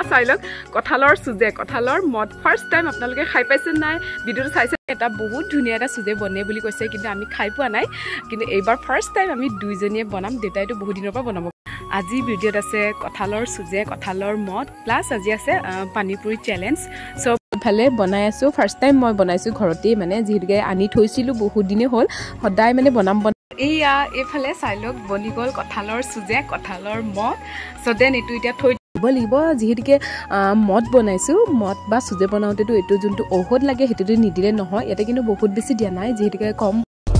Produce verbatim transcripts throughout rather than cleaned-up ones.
চাই লওক কঁঠালৰ চুজে কঁঠালৰ মদ ফাৰ্ষ্ট টাইম আপোনালোকে খাই পাইছে নাই ভিডিঅ'টো চাইছে এটা বহুত ধুনীয়া এটা চুজে বনে বুলি কৈছে কিন্তু আমি খাই পোৱা নাই কিন্তু এইবাৰ ফাৰ্ষ্ট টাইম আমি দুইজনীয়ে বনাম দেউতাইতো বহুত দিনৰ পৰা বনাব আজি ভিডিঅ'ত আছে কঁঠালৰ চুজে কঁঠালৰ মদ প্লাছ আজি আছে পানীপুৰি চেলেঞ্জ সব ভালে বনাই আছো ফাৰ্ষ্ট টাইম মই বনাইছো ঘৰতে মানে যিহেতুকে আনি থৈছিলো বহুত দিনে হ'ল সদায় মানে বনাম এইয়া এইফালে চাই লওক বনি গ'ল কঁঠালৰ চুজে কঁঠালৰ মদ চ' দেন এইটো এতিয়া থৈ দিব লাগিব যিহেতুকে মদ বনাইছো মদ বা চুজে বনাওঁতেতো এইটো যোনটো ঔষধ লাগে সেইটোতো নিদিলে নহয় ইয়াতে কিন্তু বহুত বেছি দিয়া নাই যিহেতুকে কম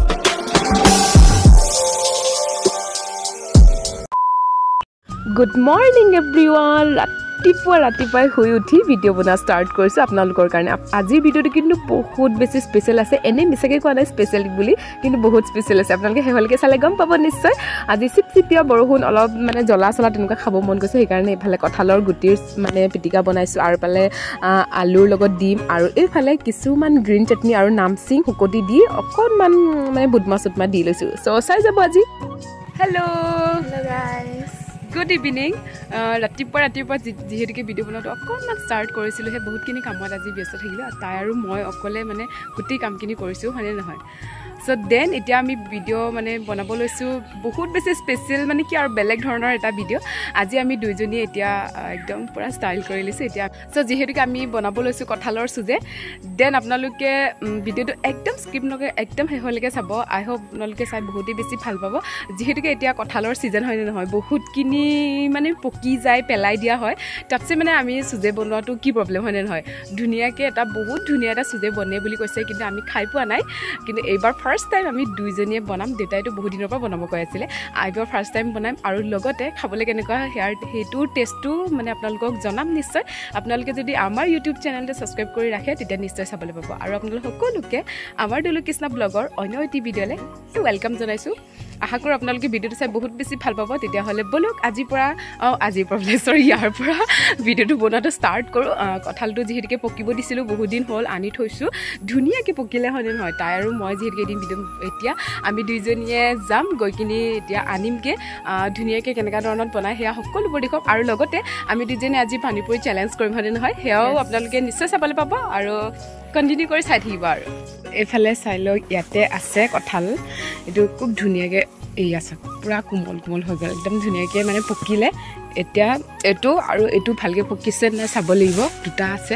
গুড মৰ্নিং এভৰিৱান ৰাতিপুৱা ৰাতিপুৱাই শুই উঠি ভিডিঅ' বনোৱা ষ্টাৰ্ট কৰিছোঁ আপোনালোকৰ কাৰণে আজিৰ ভিডিঅ'টো কিন্তু বহুত বেছি স্পেচিয়েল আছে এনেই মিছাকৈ কোৱা নাই স্পেচিয়েল বুলি কিন্তু বহুত স্পেচিয়েল আছে আপোনালোকে শেহতীয়াকৈ চালে গম পাব নিশ্চয় আজি চিপচিপীয়া বৰষুণ অলপ মানে জ্বলা চলা তেনেকুৱা খাব মন গৈছে সেইকাৰণে এইফালে কঁঠালৰ গুটিৰ মানে পিটিকা বনাইছোঁ আৰু এইফালে আলুৰ লগত ডিম আৰু এইফালে কিছুমান গ্ৰীণ চাটনি আৰু নামচিং শুকতি দি অকণমান মানে বুটমা চুটমা দি লৈছোঁ চ' চাই যাব আজি hello' hello' guys good evening ৰাতিপুৱা ৰাতিপুৱা যিহেতুকে ভিডিঅ' বনোৱাটো অকণমান ষ্টাৰ্ট কৰিছিলোঁ সেই বহুতখিনি কামত আজি ব্যস্ত থাকিলোঁ তাই আৰু মই অকলে মানে গোটেই কামখিনি কৰিছোঁ হয়নে নহয় চ' দেন এতিয়া আমি ভিডিঅ' মানে বনাব লৈছোঁ বহুত বেছি স্পেচিয়েল মানে কি আৰু বেলেগ ধৰণৰ এটা ভিডিঅ' আজি আমি দুইজনীয়ে এতিয়া একদম পূৰা ষ্টাইল কৰি লৈছোঁ এতিয়া চ' যিহেতুকে আমি বনাব লৈছোঁ কঁঠালৰ চুজে দেন আপোনালোকে ভিডিঅ'টো একদম স্কিপ নকৰি একদম শেষলৈকে চাব আই হোপ আপোনালোকে চাই বহুতেই বেছি ভাল পাব যিহেতুকে এতিয়া কঁঠালৰ ছিজন হয়নে নহয় বহুতখিনি মানে পকি যায় পেলাই দিয়া হয় তাতছে মানে আমি চুজে বনোৱাটো কি প্ৰব্লেম হয়নে নহয় ধুনীয়াকৈ এটা বহুত ধুনীয়া এটা চুজে বনে বুলি কৈছে কিন্তু আমি খাই পোৱা নাই কিন্তু এইবাৰ ফাৰ্ষ্ট টাইম আমি দুইজনীয়ে বনাম দেউতাইতো বহুত দিনৰ পৰা বনাব কৈ আছিলে এইবাৰ ফাৰ্ষ্ট টাইম বনাম আৰু লগতে খাবলৈ কেনেকুৱা সেয়াৰ সেইটোৰ টেষ্টটো মানে আপোনালোকক জনাম নিশ্চয় আপোনালোকে যদি আমাৰ ইউটিউব চেনেলটো ছাবস্ক্ৰাইব কৰি ৰাখে তেতিয়া নিশ্চয় চাবলৈ পাব আৰু আপোনালোক সকলোকে আমাৰ দুলু কৃষ্ণ ব্লগৰ অন্য এটি ভিডিঅ'লৈ ৱেলকাম জনাইছোঁ আশা কৰোঁ আপোনালোকে ভিডিঅ'টো চাই বহুত বেছি ভাল পাব তেতিয়াহ'লে ব'লক আজিৰ পৰা অঁ আজিৰ পৰা চৰি ইয়াৰ পৰা ভিডিঅ'টো বনোৱাটো ষ্টাৰ্ট কৰোঁ কঁঠালটো যিহেতুকে পকিব দিছিলোঁ বহুত দিন হ'ল আনি থৈছোঁ ধুনীয়াকৈ পকিলে হয়নে নহয় তাই আৰু মই যিহেতুকে এদিন ভিডিঅ' এতিয়া আমি দুইজনীয়ে যাম গৈ কিনি এতিয়া আনিমগৈ ধুনীয়াকৈ কেনেকুৱা ধৰণত বনাই সেয়া সকলোবোৰ দেখুৱাম আৰু লগতে আমি দুইজনীয়ে আজি পানীপুৰি চেলেঞ্জ কৰিম হয়নে নহয় সেয়াও আপোনালোকে নিশ্চয় চাবলৈ পাব আৰু কণ্টিনিউ কৰি চাই থাকিব আৰু এইফালে চাই লওক ইয়াতে আছে কঁঠাল এইটো খুব ধুনীয়াকৈ এই আছে পূৰা কোমল কোমল হৈ গ'ল একদম ধুনীয়াকৈ মানে পকিলে এতিয়া এইটো আৰু এইটো ভালকৈ পকিছে নে চাব লাগিব দুটা আছে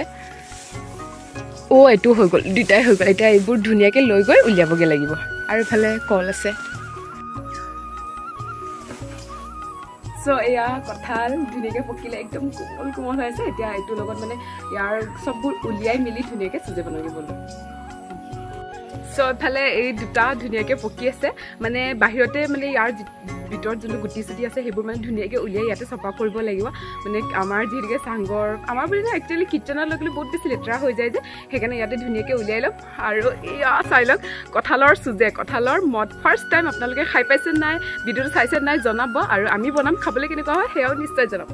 অ' এইটো হৈ গ'ল দুটাই হৈ গ'ল এতিয়া এইবোৰ ধুনীয়াকৈ লৈ গৈ উলিয়াবগৈ লাগিব আৰু এইফালে কল আছে চ' এয়া কঁঠাল ধুনীয়াকৈ পকিলে একদম কোমল কোমল হৈ আছে এতিয়া এইটোৰ লগত মানে ইয়াৰ চববোৰ উলিয়াই মেলি ধুনীয়াকৈ চুজে বনাব গ'লোঁ চ' এইফালে এই দুটা ধুনীয়াকৈ পকি আছে মানে বাহিৰতে মানে ইয়াৰ ভিতৰত যোনটো গুটি চুটি আছে সেইবোৰ মানে ধুনীয়াকৈ উলিয়াই ইয়াতে চফা কৰিব লাগিব মানে আমাৰ যিহেতুকে চাংঘৰ আমাৰ বুলি নহয় একচুৱেলি কিটচেনত লৈ গ'লে বহুত বেছি লেতেৰা হৈ যায় যে সেইকাৰণে ইয়াতে ধুনীয়াকৈ উলিয়াই ল'ম আৰু এয়া চাই লওক কঁঠালৰ চুজে কঁঠালৰ মদ ফাৰ্ষ্ট টাইম আপোনালোকে খাই পাইছে নাই ভিডিঅ'টো চাইছে নাই জনাব আৰু আমি বনাম খাবলৈ কেনেকুৱা হয় সেয়াও নিশ্চয় জনাম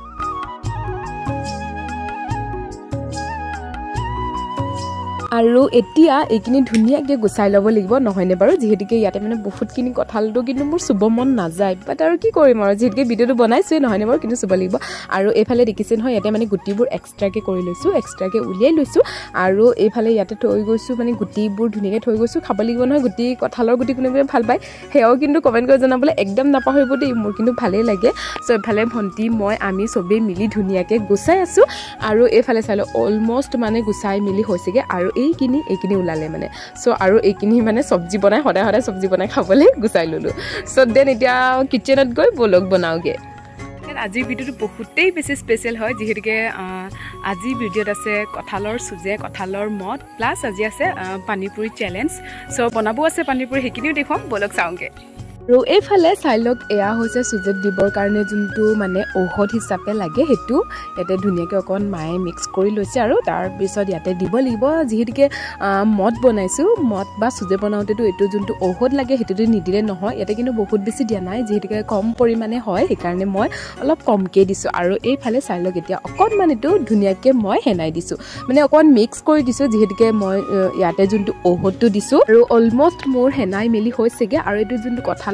আৰু এতিয়া এইখিনি ধুনীয়াকৈ গুচাই ল'ব লাগিব নহয়নে বাৰু যিহেতুকে ইয়াতে মানে বহুতখিনি কঁঠালটো কিন্তু মোৰ চুব মন নাযায় বাট আৰু কি কৰিম আৰু যিহেতুকে ভিডিঅ'টো বনাইছোৱে নহয়নে বাৰু কিন্তু চুব লাগিব আৰু এইফালে দেখিছে নহয় ইয়াতে মানে গুটিবোৰ এক্সট্ৰাকৈ কৰি লৈছোঁ এক্সট্ৰাকৈ উলিয়াই লৈছোঁ আৰু এইফালে ইয়াতে থৈ গৈছোঁ মানে গুটিবোৰ ধুনীয়াকৈ থৈ গৈছোঁ খাব লাগিব নহয় গুটি কঁঠালৰ গুটি কোনোবাই ভাল পায় সেয়াও কিন্তু কমেণ্ট কৰি জনাবলৈ একদম নাপাহৰিব দেই মোৰ কিন্তু ভালেই লাগে চ' এইফালে ভণ্টি মই আমি চবেই মিলি ধুনীয়াকৈ গুচাই আছোঁ আৰু এইফালে চাই লওঁ অলমষ্ট মানে গুচাই মিলি হৈছেগৈ আৰু এইখিনি এইখিনি ওলালে মানে চ' আৰু এইখিনি মানে চব্জি বনাই সদায় সদায় চব্জি বনাই খাবলৈ গুচাই ল'লোঁ চ' দেন এতিয়া কিটচেনত গৈ বলক বনাওঁগৈ আজিৰ ভিডিঅ'টো বহুতেই বেছি স্পেচিয়েল হয় যিহেতুকে আজিৰ ভিডিঅ'ত আছে কঁঠালৰ চুজে কঁঠালৰ মদ প্লাছ আজি আছে পানীপুৰি চেলেঞ্জ চ' বনাবও আছে পানীপুৰি সেইখিনিও দেখুৱাম বলক চাওঁগৈ আৰু এইফালে চাই লওক এয়া হৈছে চুজেত দিবৰ কাৰণে যোনটো মানে ঔষধ হিচাপে লাগে সেইটো ইয়াতে ধুনীয়াকৈ অকণ মায়ে মিক্স কৰি লৈছে আৰু তাৰপিছত ইয়াতে দিব লাগিব যিহেতুকে মদ বনাইছোঁ মদ বা চুজে বনাওঁতেতো এইটো যোনটো ঔষধ লাগে সেইটোতো নিদিলে নহয় ইয়াতে কিন্তু বহুত বেছি দিয়া নাই যিহেতুকে কম পৰিমাণে হয় সেইকাৰণে মই অলপ কমকৈ দিছোঁ আৰু এইফালে চাই লওক এতিয়া অকণমান এইটো ধুনীয়াকৈ মই সেনাই দিছোঁ মানে অকণমান মিক্স কৰি দিছোঁ যিহেতুকে মই ইয়াতে যোনটো ঔষধটো দিছোঁ আৰু অলমষ্ট মোৰ সেনাই মেলি হৈছেগৈ আৰু এইটো যোনটো কঁঠাল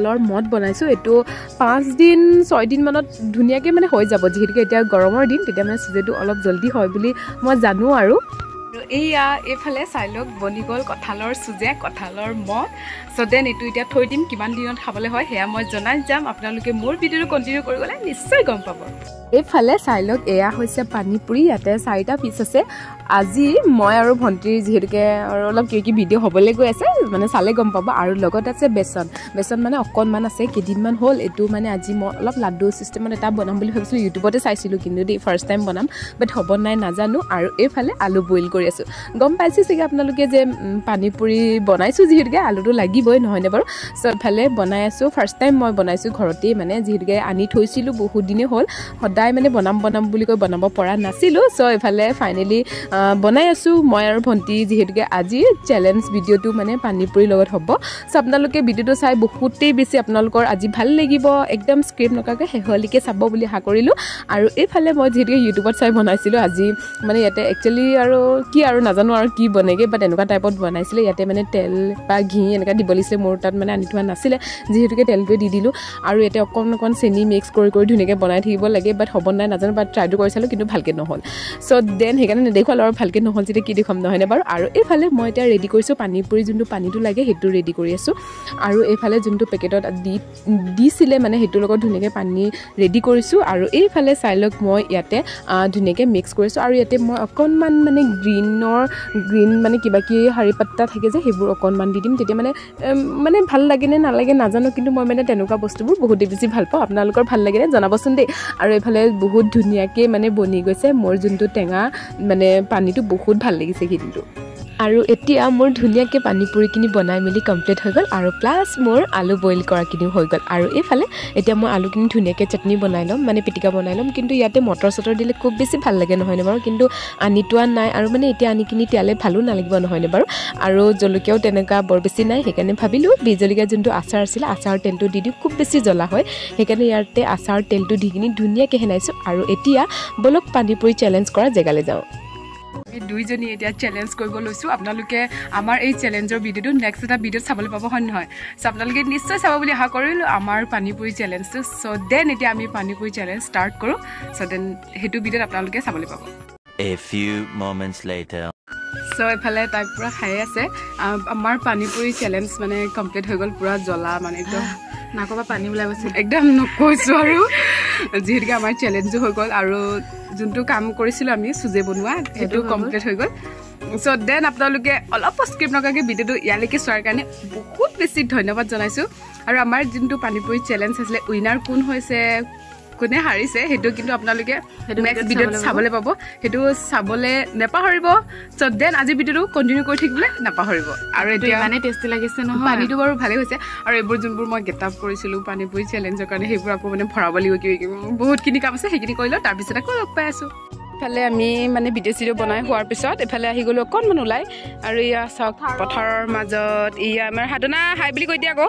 কঁঠালৰ মদ বনাইছোঁ এইটো পাঁচ দিন ছয় দিন মানত ধুনীয়াকৈ মানে হৈ যাব যিহেতুকে এতিয়া গৰমৰ দিন তেতিয়া মানে চুজিটো অলপ জল্দি হয় বুলি মই জানো আৰু এইয়া এইফালে চাই লওক বনি গ'ল কঁঠালৰ চুজে কঁঠালৰ মদ চ' দেন এইটো এতিয়া থৈ দিম কিমান দিনত খাবলৈ হয় সেয়া মই জনাই যাম আপোনালোকে মোৰ ভিডিঅ'টো কণ্টিনিউ কৰি গ'লে নিশ্চয় গম পাব এইফালে চাই লওক এয়া হৈছে পানীপুৰি ইয়াতে চাৰিটা পিচ আছে আজি মই আৰু ভণ্টিৰ যিহেতুকে আৰু অলপ কিবা কিবি ভিডিঅ' হ'বলৈ গৈ আছে মানে চালে গম পাব আৰু লগত আছে বেচন বেচন মানে অকণমান আছে কেইদিনমান হ'ল এইটো মানে আজি মই অলপ লাডু ছিষ্টেমত এটা বনাম বুলি ভাবিছিলোঁ ইউটিউবতে চাইছিলোঁ কিন্তু দেই ফাৰ্ষ্ট টাইম বনাম বাট হ'ব নাই নাজানো আৰু এইফালে আলু বইল কৰি আছোঁ গম পাইছে চাগে আপোনালোকে যে পানীপুৰি বনাইছোঁ যিহেতুকে আলুটো লাগিবই নহয়নে বাৰু চ' এইফালে বনাই আছোঁ ফাৰ্ষ্ট টাইম মই বনাইছোঁ ঘৰতেই মানে যিহেতুকে আনি থৈছিলোঁ বহুত দিনেই হ'ল সদায় মানে বনাম বনাম বুলি কৈ বনাব পৰা নাছিলোঁ চ' এইফালে ফাইনেলি বনাই আছোঁ মই আৰু ভণ্টি যিহেতুকে আজি চেলেঞ্জ ভিডিঅ'টো মানে পানীপুৰিৰ লগত হ'ব চ' আপোনালোকে ভিডিঅ'টো চাই বহুতেই বেছি আপোনালোকৰ আজি ভাল লাগিব একদম স্ক্ৰিপ্ট নকৰাকৈ শেষলৈকে চাব বুলি আশা কৰিলোঁ আৰু এইফালে মই যিহেতুকে ইউটিউবত চাই বনাইছিলোঁ আজি মানে ইয়াতে একচুৱেলি আৰু কি আৰু নাজানো আৰু কি বনেগৈ বাট এনেকুৱা টাইপত বনাইছিলে ইয়াতে মানে তেল বা ঘি এনেকুৱা দিব লাগিছিলে মোৰ তাত মানে আনি থোৱা নাছিলে যিহেতুকে তেলটোৱে দি দিলোঁ আৰু ইয়াতে অকণ অকণ চেনি মিক্স কৰি কৰি ধুনীয়াকৈ বনাই থাকিব লাগে বাট হ'ব নাই নাজানো বাট ট্ৰাইটো কৰি চালোঁ কিন্তু ভালকৈ নহ'ল চ' দেন সেইকাৰণে নেদেখুৱালোঁ আৰু ভালকৈ নহ'ল যেতিয়া কি দেখুৱাম নহয়নে বাৰু আৰু এইফালে মই এতিয়া ৰেডি কৰিছোঁ পানীপুৰি যোনটো পানীটো লাগে সেইটো ৰেডি কৰি আছোঁ আৰু এইফালে যোনটো পেকেটত দি দিছিলে মানে সেইটোৰ লগত ধুনীয়াকৈ পানী ৰেডি কৰিছোঁ আৰু এইফালে চাই লওক মই ইয়াতে ধুনীয়াকৈ মিক্স কৰিছোঁ আৰু ইয়াতে মই অকণমান মানে গ্ৰীণৰ গ্ৰীণ মানে কিবা কিবি শাৰী পাত্তা থাকে যে সেইবোৰ অকণমান দি দিম তেতিয়া মানে মানে ভাল লাগে নে নালাগে নাজানো কিন্তু মই মানে তেনেকুৱা বস্তুবোৰ বহুতেই বেছি ভাল পাওঁ আপোনালোকৰ ভাল লাগেনে জনাবচোন দেই আৰু এইফালে বহুত ধুনীয়াকৈ মানে বনি গৈছে মোৰ যোনটো টেঙা মানে পানীটো বহুত ভাল লাগিছে কিন্তু আৰু এতিয়া মোৰ ধুনীয়াকৈ পানীপুৰিখিনি বনাই মেলি কমপ্লিট হৈ গ'ল আৰু প্লাছ মোৰ আলু বইল কৰাখিনিও হৈ গ'ল আৰু এইফালে এতিয়া মই আলুখিনি ধুনীয়াকৈ চাটনি বনাই ল'ম মানে পিটিকা বনাই ল'ম কিন্তু ইয়াতে মটৰ চটৰ দিলে খুব বেছি ভাল লাগে নহয়নে বাৰু কিন্তু আনি তোৱা নাই আৰু মানে এতিয়া আনিখিনি তিয়ালে ভালো নালাগিব নহয়নে বাৰু আৰু জলকীয়াও তেনেকুৱা বৰ বেছি নাই সেইকাৰণে ভাবিলোঁ বি জলকীয়া যোনটো আচাৰ আছিলে আচাৰৰ তেলটো দি দিওঁ খুব বেছি জ্বলা হয় সেইকাৰণে ইয়াতে আচাৰৰ তেলটো দি কিনি ধুনীয়াকৈ সেনাইছোঁ আৰু এতিয়া বলক পানীপুৰি চেলেঞ্জ কৰা জেগালৈ যাওঁ আমি দুইজনী এতিয়া চেলেঞ্জ কৰিব লৈছোঁ আপোনালোকে আমাৰ এই চেলেঞ্জৰ ভিডিঅ'টো নেক্সট এটা ভিডিঅ'ত চাবলৈ পাব হয় নহয় চ' আপোনালোকে নিশ্চয় চাব বুলি আশা কৰিলোঁ আমাৰ পানীপুৰি চেলেঞ্জটো চ' দেন এতিয়া আমি পানীপুৰি চেলেঞ্জ ষ্টাৰ্ট কৰোঁ চ' দেন সেইটো ভিডিঅ'ত আপোনালোকে চাবলৈ পাব A few moments later চ' এইফালে তাই পূৰা খাই আছে আমাৰ পানীপুৰি চেলেঞ্জ মানে কমপ্লিট হৈ গ'ল পূৰা জ্বলা মানে একদম নাকৰ পৰা পানী ওলাই গৈছে একদম নকৈছোঁ আৰু যিহেতুকে আমাৰ চেলেঞ্জো হৈ গ'ল আৰু যোনটো কাম কৰিছিলোঁ আমি চুজে বনোৱা সেইটো কমপ্লিট হৈ গ'ল চ' দেন আপোনালোকে অলপ স্ক্ৰিপ্ট নকৰাকৈ ভিডিঅ'টো ইয়ালৈকে চোৱাৰ কাৰণে বহুত বেছি ধন্যবাদ জনাইছোঁ আৰু আমাৰ যোনটো পানীপুৰি চেলেঞ্জ আছিলে উইনাৰ কোন হৈছে কোনে হাৰিছে সেইটো কিন্তু আপোনালোকে নেক্সট ভিডিঅ'ত চাবলৈ পাব সেইটো চাবলৈ নাপাহৰিব চ' দেন আজি ভিডিঅ'টো কণ্টিনিউ কৰি থাকিবলৈ নাপাহৰিব আৰু এতিয়া মানে টেষ্টি লাগিছে নহয় পানীটো বাৰু ভালেই হৈছে আৰু এইবোৰ যোনবোৰ মই গেট আপ কৰিছিলোঁ পানীপুৰি চেলেঞ্জৰ কাৰণে সেইবোৰ আকৌ মানে ভৰাব লাগিব কিবা কিবি বহুতখিনি কাম আছে সেইখিনি কৰি লওঁ তাৰপিছত আকৌ লগ পাই আছোঁ এইফালে আমি মানে ভিডিঅ' চিডিঅ' বনাই হোৱাৰ পিছত এইফালে আহি গ'লোঁ অকণমান ওলাই আৰু এয়া চাওক পথাৰৰ মাজত এয়া আমাৰ সাধনা হাই বুলি কৈ দিয়া আকৌ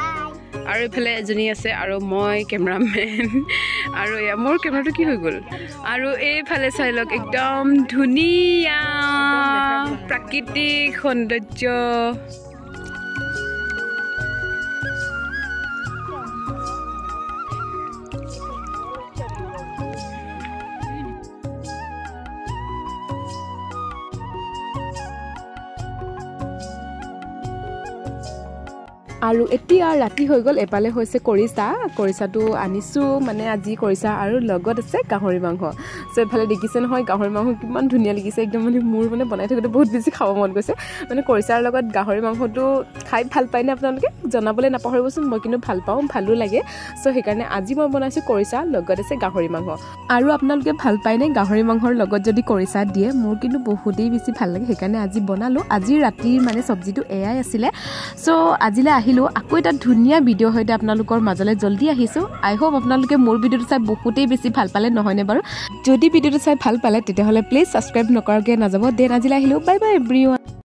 আৰু এইফালে এজনী আছে আৰু মই কেমেৰামেন আৰু এয়া মোৰ কেমেৰাটো কি হৈ গ'ল আৰু এইফালে চাই লওক একদম ধুনীয়া প্ৰাকৃতিক সৌন্দৰ্য আৰু এতিয়া ৰাতি হৈ গ'ল এপালে হৈছে কৰিছা কৰিছাটো আনিছোঁ মানে আজি কৰিছা আৰু লগত আছে গাহৰি মাংস চ' এইফালে দেখিছে নহয় গাহৰি মাংস কিমান ধুনীয়া লাগিছে একদম মানে মোৰ মানে বনাই থাকোঁতে বহুত বেছি খাব মন গৈছে মানে কৰিছাৰ লগত গাহৰি মাংসটো খাই ভাল পায়নে আপোনালোকে জনাবলৈ নাপাহৰিবচোন মই কিন্তু ভাল পাওঁ ভালো লাগে চ' সেইকাৰণে আজি মই বনাইছোঁ কৰিছা লগত আছে গাহৰি মাংস আৰু আপোনালোকে ভাল পায়নে গাহৰি মাংসৰ লগত যদি কৰিছা দিয়ে মোৰ কিন্তু বহুতেই বেছি ভাল লাগে সেইকাৰণে আজি বনালোঁ আজি ৰাতিৰ মানে চব্জিটো এয়াই আছিলে চ' আজিলৈ আহিলোঁ আকৌ এটা ধুনীয়া ভিডিঅ' সৈতে আপোনালোকৰ মাজলৈ জল্দি আহিছোঁ আই হোপ আপোনালোকে মোৰ ভিডিঅ'টো চাই বহুতেই বেছি ভাল পালে নহয়নে বাৰু যদি ভিডিঅ'টো চাই ভাল পালে তেতিয়াহ'লে প্লিজ ছাবস্ক্ৰাইব নকৰাকৈ নাযাব দেন আজিলৈ আহিলোঁ বাই বাই এভৰিৱান